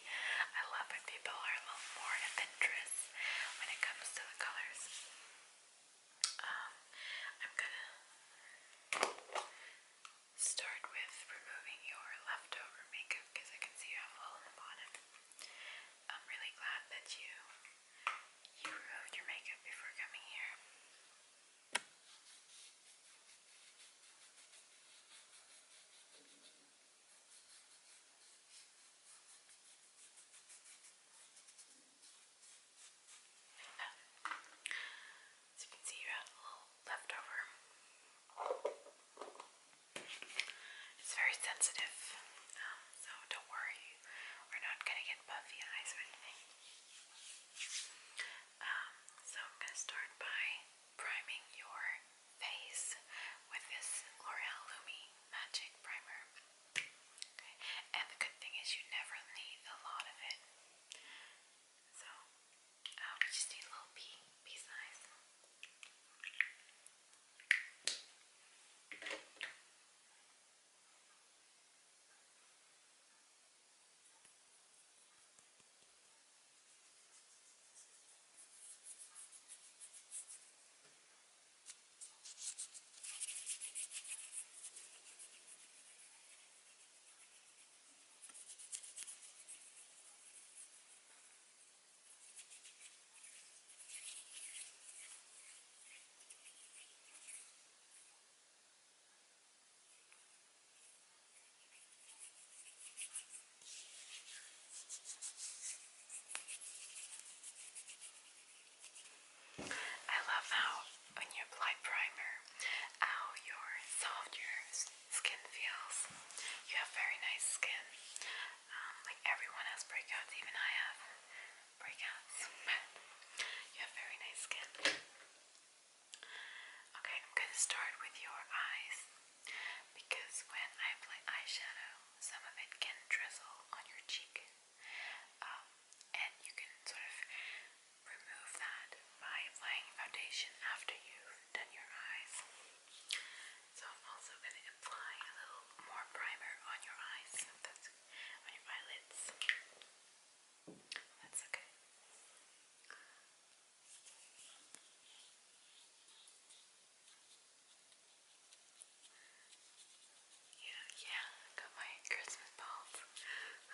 I love when people are a little more adventurous when it comes to the colors. I'm gonna start with removing your leftover makeup because I can see you have a hole in the bottom. I'm really glad that you removed your makeup before coming here. As you can see, you have a little leftover. It's very sensitive, so don't worry. We're not gonna get puffy eyes or anything. So I'm gonna start by priming your face with this L'Oreal Lumi Magic Primer. Okay, and the good thing is you never need a lot of it. So we just need a little pea size. I love how when you apply primer, how soft your skin feels. You have very nice skin. Like everyone has breakouts, even I have breakouts. You have very nice skin. Okay, I'm going to start with your eyes because when I apply eyeshadow, some of it can drizzle on your cheek. And you can sort of remove that by applying foundation after you've done your eyes. So I'm also going to apply a little more primer on your eyes, on your eyelids. That's okay. Yeah, I got my Christmas balls.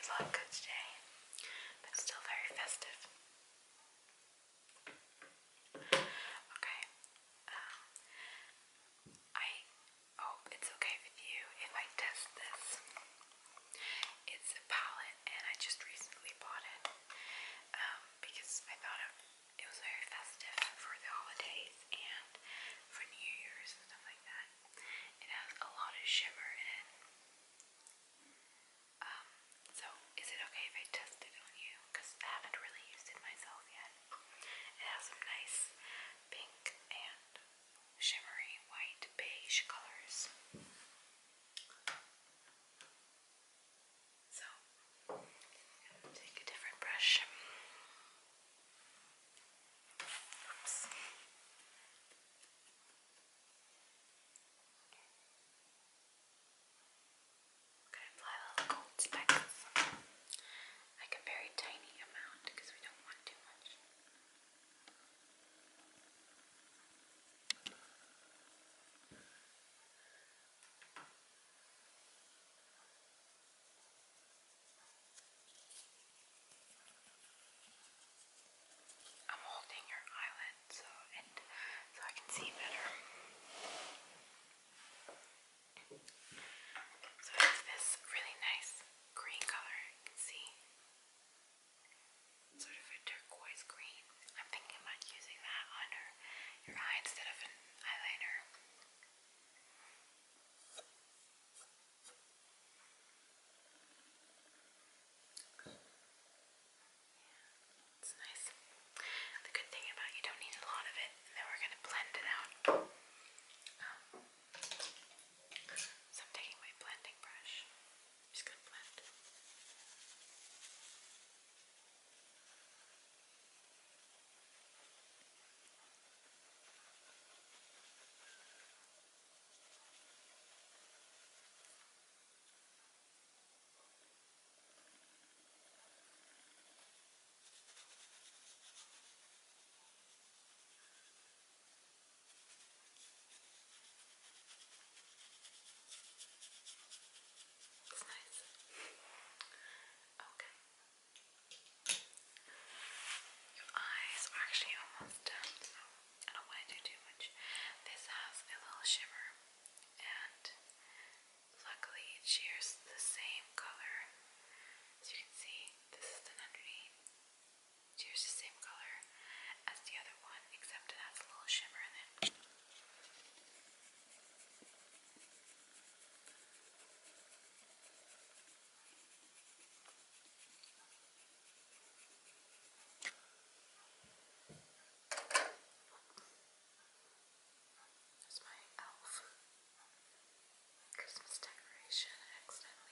does look good today, but still very festive. Okay. I hope it's okay with you if I test this. It's a palette, and I just recently bought it because I thought it was very festive for the holidays and for New Year's and stuff like that. It has a lot of shimmer in it. So is it okay if I test it on you? Because I haven't really used it myself yet. It has some nice pink and shimmery white beige colors. So take a different brush. Oops. Okay, apply little gold specks. Like a very tiny amount because we don't want too much. I'm holding your eyelid so I can see better. So it's this really nice green color, you can see. Sort of a turquoise green. I'm thinking about using that under your eye instead of an eyeliner. It's nice. The good thing about you don't need a lot of it, and then we're going to blend it out. So I'm taking my blending brush. I'm just going to blend. It's nice. Okay. Your eyes are actually almost done, so I don't want to do too much. This has a little shimmer, and luckily it shares the same color. As you can see, this is done underneath. It shares the same color as the other one, except it has a little shimmer in it. There's my elf Christmas decoration, accidental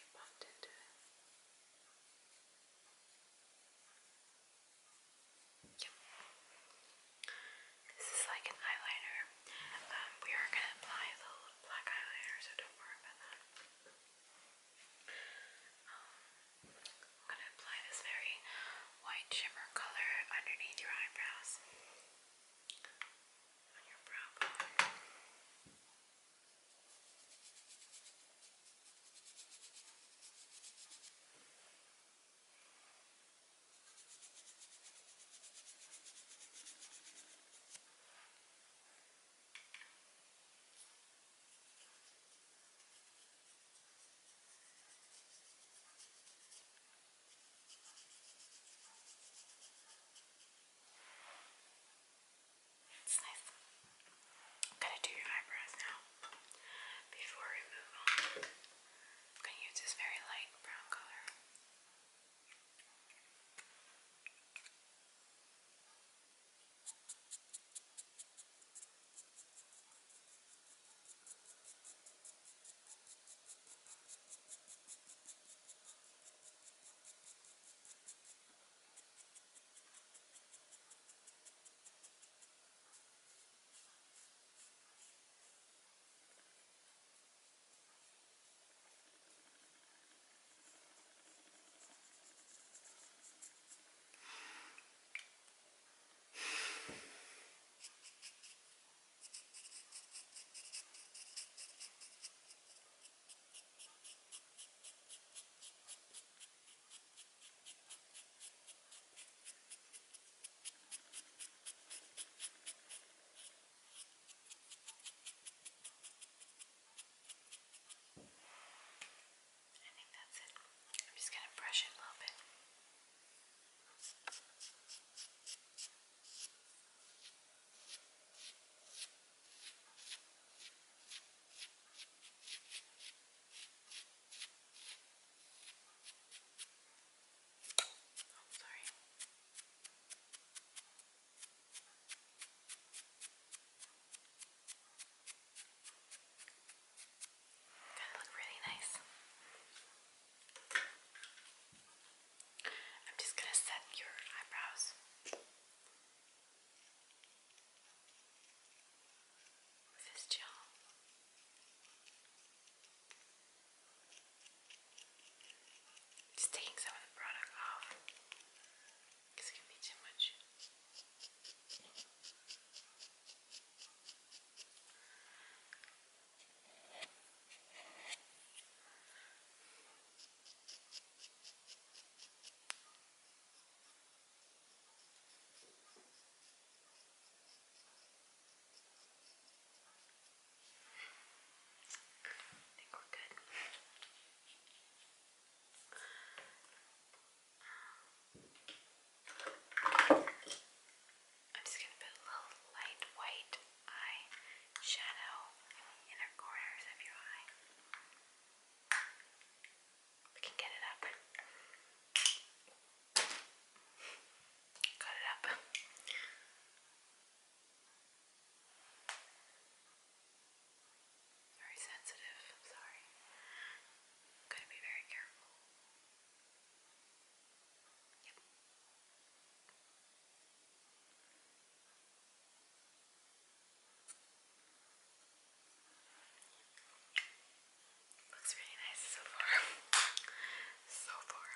looks really nice so far. So far.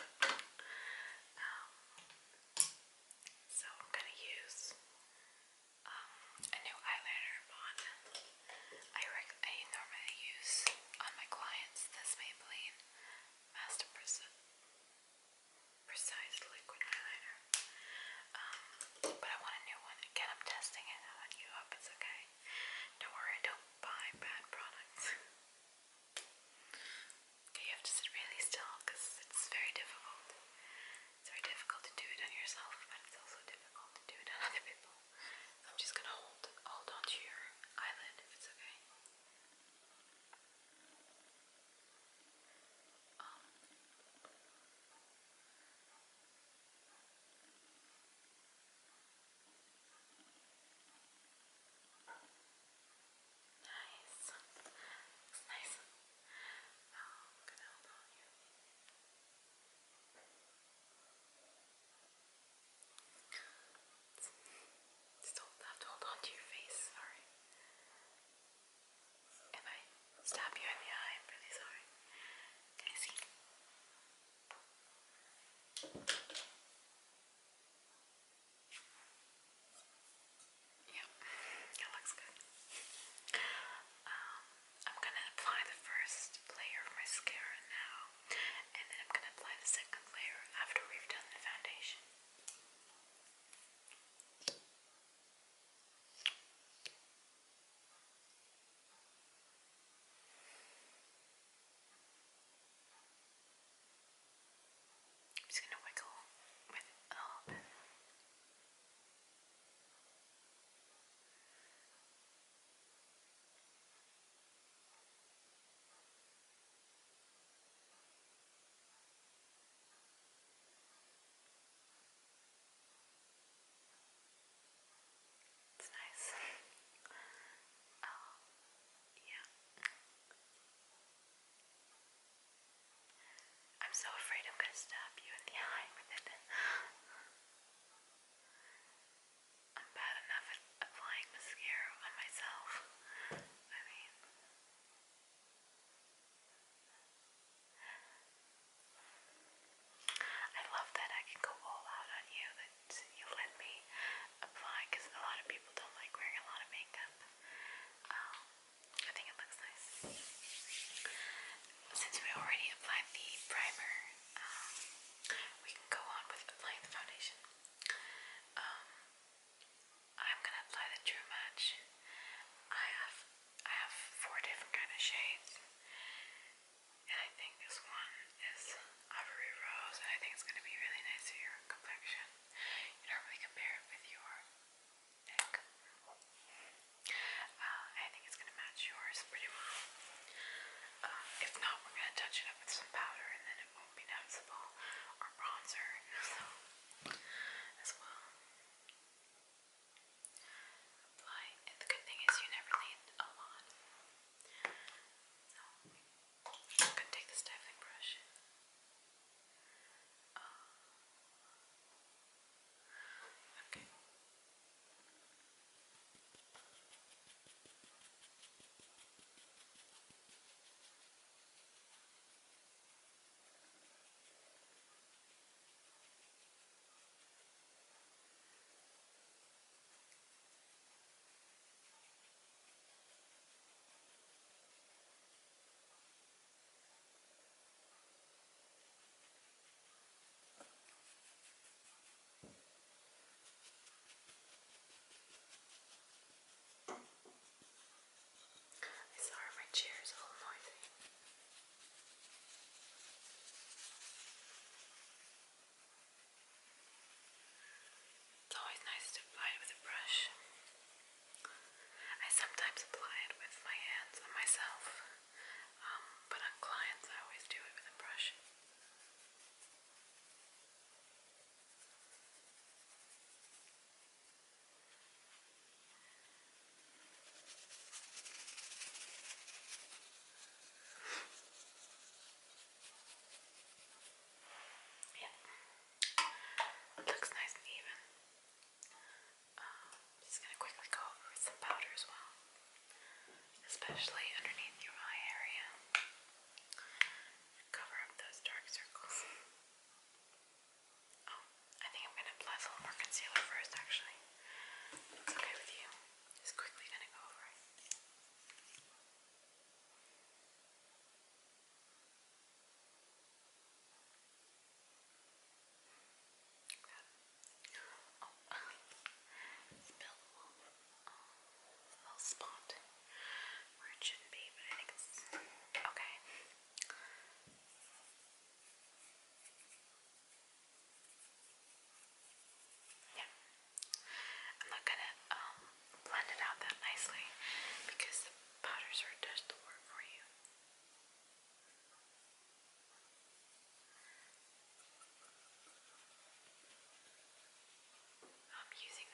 So I'm gonna use a new eyeliner on. I normally use on my clients this Maybelline Master Precise Liquid Eyeliner. But I want a new one. Again, I'm testing it on you. Hope it's okay. Don't worry, I don't buy bad products. Okay,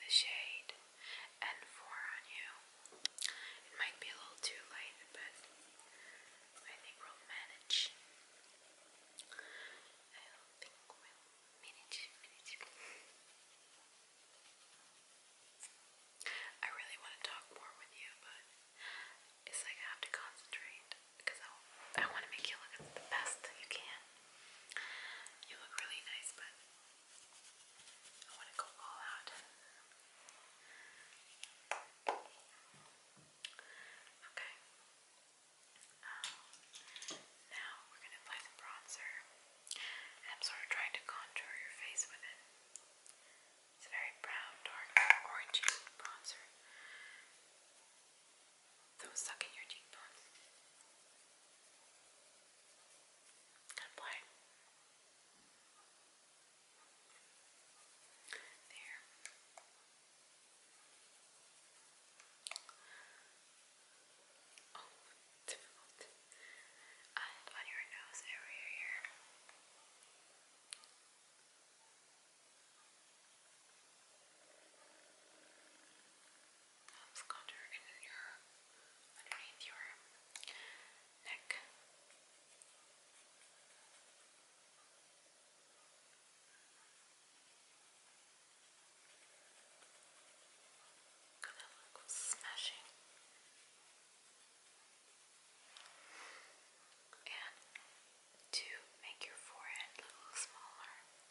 the shade N4 on you. It might be a little too light, but I think we'll manage. I think we'll manage. I really want to talk more with you, but it's like I have to concentrate because I want to make you look the best you can. You look really nice, but I want to go all out. Okay. Now we're going to apply the bronzer. And I'm sort of trying to contour your face with it. It's a very brown, dark, orangey bronzer. Don't suck in your cheekbones. Apply. There. Oh, difficult. And on your nose area here. Helps contour underneath your neck. Gonna look smashing. And to make your forehead look a little smaller.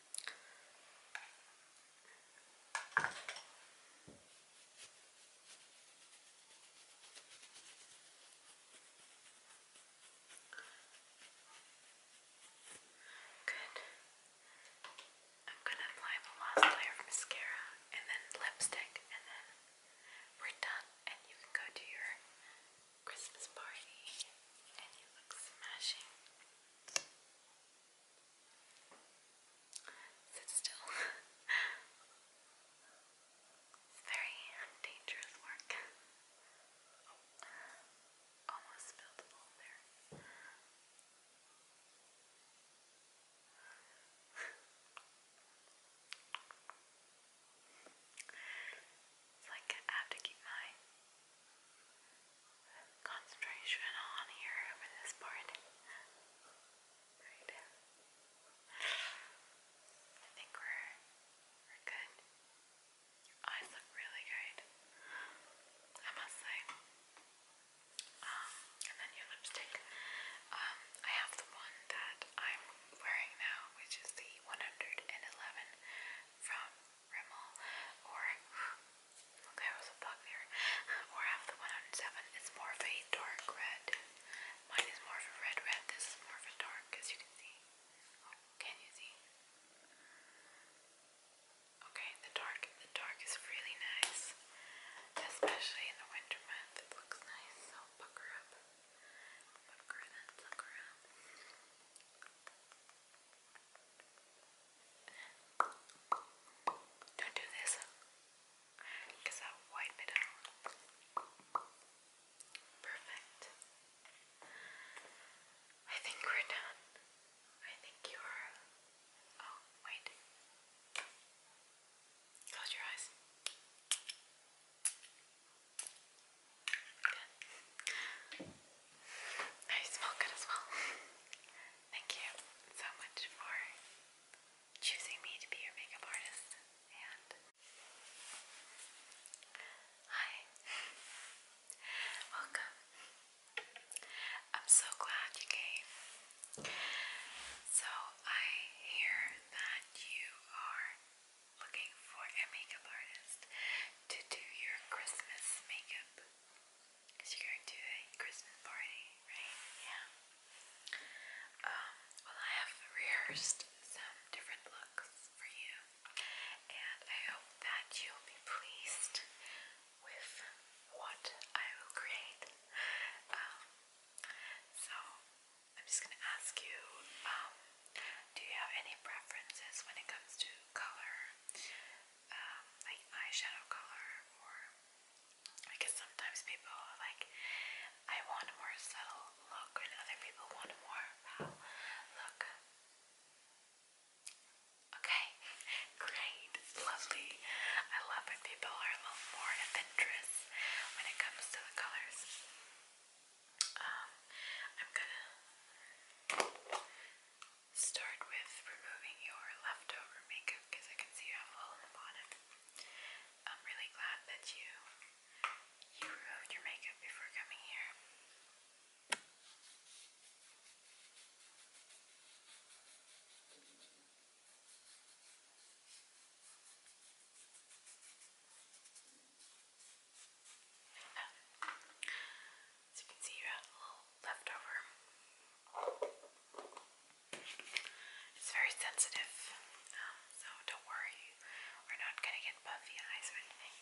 Good. I'm gonna apply the last layer of mascara and then lipstick, and then we're done. And you can go to your Christmas party and you look smashing. Sit still. It's very dangerous work. Almost spilled a little there. It's like I have to keep my concentration on here for this part. Right. I think we're good. Your eyes look really great, I must say. And then your lipstick. I have the one that I'm wearing now, which is the 111 from Rimmel, or there was a bug there. Or I have the 107. It's more of a dark red. Mine is more of a red. This is more of a dark, as you can see. Oh, can you see? Okay, the dark is really nice, especially in the winter month. It looks nice. So pucker up, pucker that sucker up. Don't do this, because I'll wipe it out. Perfect. I think we're done. I think you're... Oh, wait. Close your eyes. Good. I smell good as well. Thank you so much for choosing me to be your makeup artist. And hi. Welcome. I'm so glad you came. So I hear that you are looking for a makeup artist to do your Christmas makeup, because you're going to a Christmas party, right? Yeah. Well, I have rehearsed some different looks for you, and I hope that you'll be pleased with what I will create. So I'm just gonna ask you, do you have any preferences when it comes to color, like eyeshadow color, or because sometimes people are like, I want a more subtle look, and other people want a more look. Okay, great, lovely. I love when people sensitive, so don't worry, we're not gonna get puffy eyes or anything.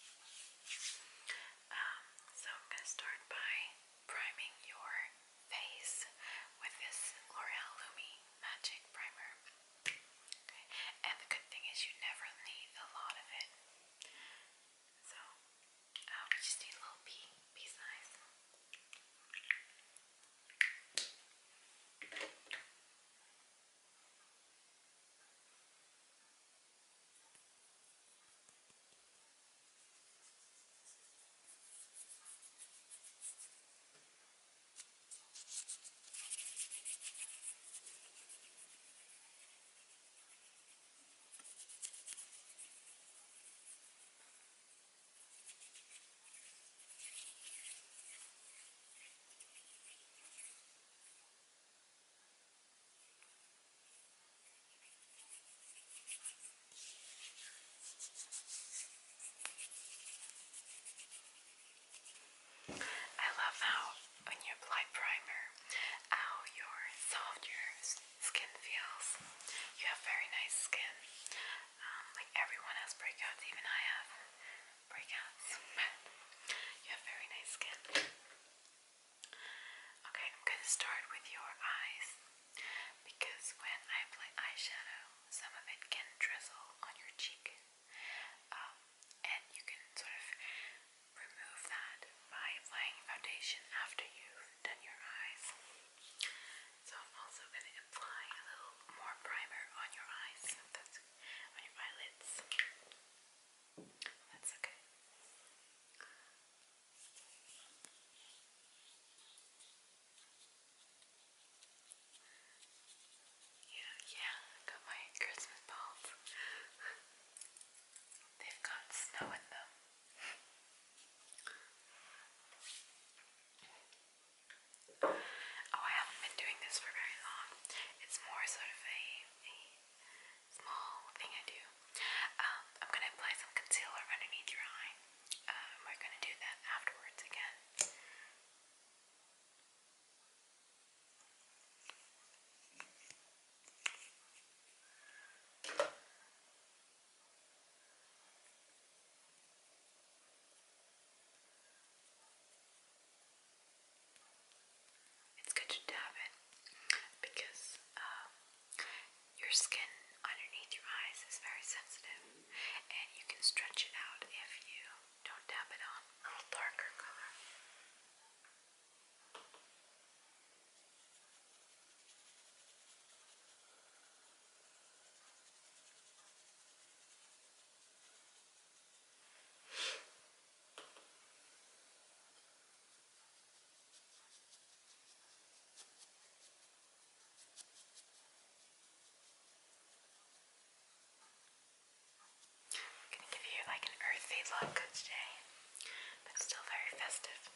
So I'm gonna start by priming your face with this L'Oreal Lumi Magic Primer. Okay, and the good thing is you never need a lot of it. So we just need a little pea size. I love how when you apply primer, how soft your skin feels. You have very nice skin. Like everyone has breakouts, even I have breakouts. You have very nice skin. Okay, I'm gonna start with your eyes because when I apply eyeshadow, some of it can drizzle on your cheek. And you can sort of remove that by applying foundation after you've done your eyes. So I'm also going to apply a little more primer on your eyes, on your eyelids. That's okay. Yeah, I got my Christmas balls. They've got snow in them. Oh, I haven't been doing this for very long. It's more sort of a small thing I do. I'm going to apply some concealer underneath your eye. We're going to do that afterwards again. It's good to dab it because your skin underneath your eyes is very sensitive and you can stretch it out if you don't dab it on a little darker color. I'm gonna give you like an earthy look today, but still very festive.